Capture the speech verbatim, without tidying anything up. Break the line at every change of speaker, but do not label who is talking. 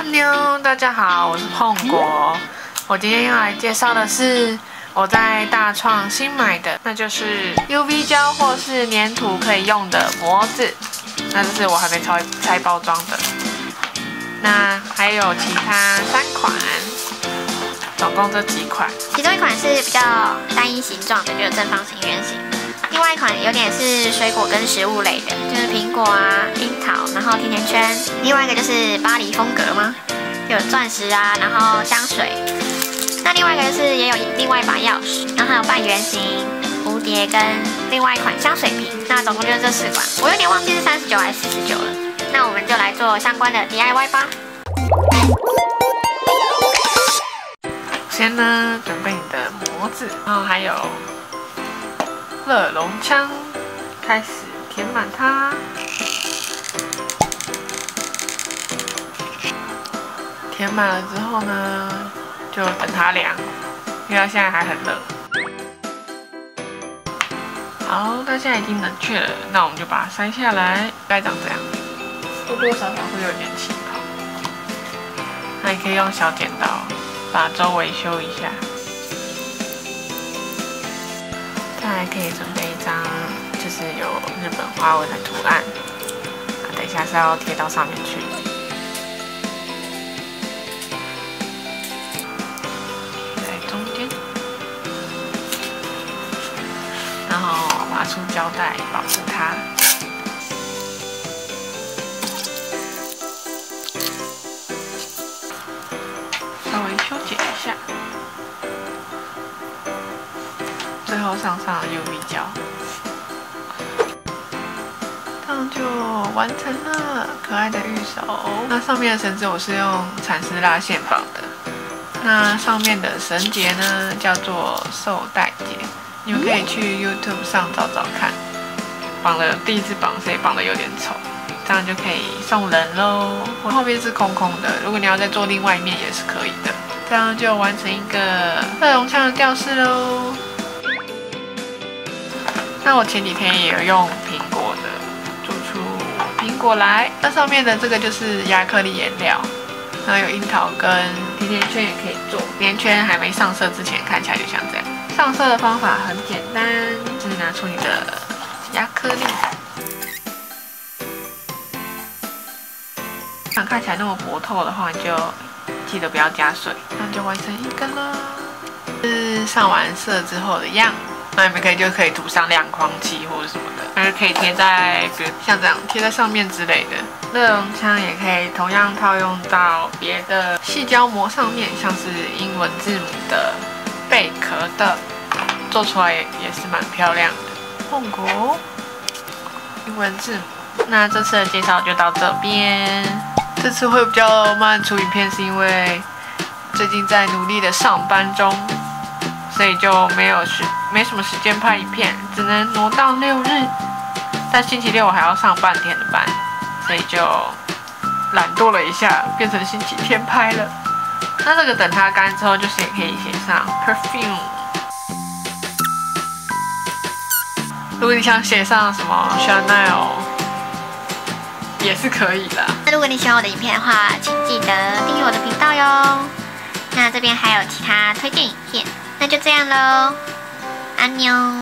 Hello， 大家好，我是碰果。我今天要来介绍的是我在大创新买的，那就是 U V 胶或是粘土可以用的模子。那这是我还没拆拆包装的。那还有其他三款，总共这几款。
其中一款是比较单一形状的，就是正方形、圆形。另外一款有点是水果跟食物类的，就是苹果啊、樱桃，然后甜甜圈。另外一个就是巴黎风格吗？有钻石啊，然后香水。那另外一个就是也有另外一把钥匙，然后还有半圆形、蝴蝶跟另外一款香水瓶。那总共就是这四款，我有点忘记是三十九还是四十九了。那我们就来做相关的 D I Y 吧。
先呢，准备你的模子，然后还有热熔枪，开始填满它。填满了之后呢，就等它凉，因为它现在还很热。好，它现在已经冷却了，那我们就把它筛下来，该长这样，多多少少会有点气泡。那你可以用小剪刀把周围修一下。再来可以准备一张，就是有日本花纹的图案，等一下是要贴到上面去。在中间，然后拿出胶带保护它。稍微修剪一下。最后上上 U V 胶，这样就完成了可爱的玉手。那上面的绳子我是用蚕丝拉线绑的，那上面的绳结呢叫做绶带结，你们可以去 YouTube 上找找看。绑了第一次绑，所以绑的有点丑，这样就可以送人喽。后面是空空的，如果你要再做另外一面也是可以的。这样就完成一个热熔枪的吊饰喽。那我前几天也有用苹果的做出苹果来，那上面的这个就是亚克力颜料，然后有樱桃跟甜甜圈也可以做。甜甜圈还没上色之前看起来就像这样。上色的方法很简单，就是拿出你的亚克力，想看起来那么薄透的话，你就记得不要加水，那就完成一根了。是上完色之后的样。那你们可以就可以涂上亮框漆或者什么的，还是可以贴在，比如像这样贴在上面之类的。热熔枪也可以同样套用到别的细胶膜上面，像是英文字母的、贝壳的，做出来也也是蛮漂亮的。碰果英文字母。那这次的介绍就到这边。这次会比较慢出影片，是因为最近在努力的上班中。所以就没有时没什么时间拍影片，只能挪到六日。但星期六我还要上半天的班，所以就懒惰了一下，变成星期天拍了。那这个等它干之后，就是也可以写上 perfume。如果你想写上什么 Chanel， 也是可以啦。
那如果你喜欢我的影片的话，请记得订阅我的频道哟。那这边还有其他推荐影片。那就这样喽，安妞。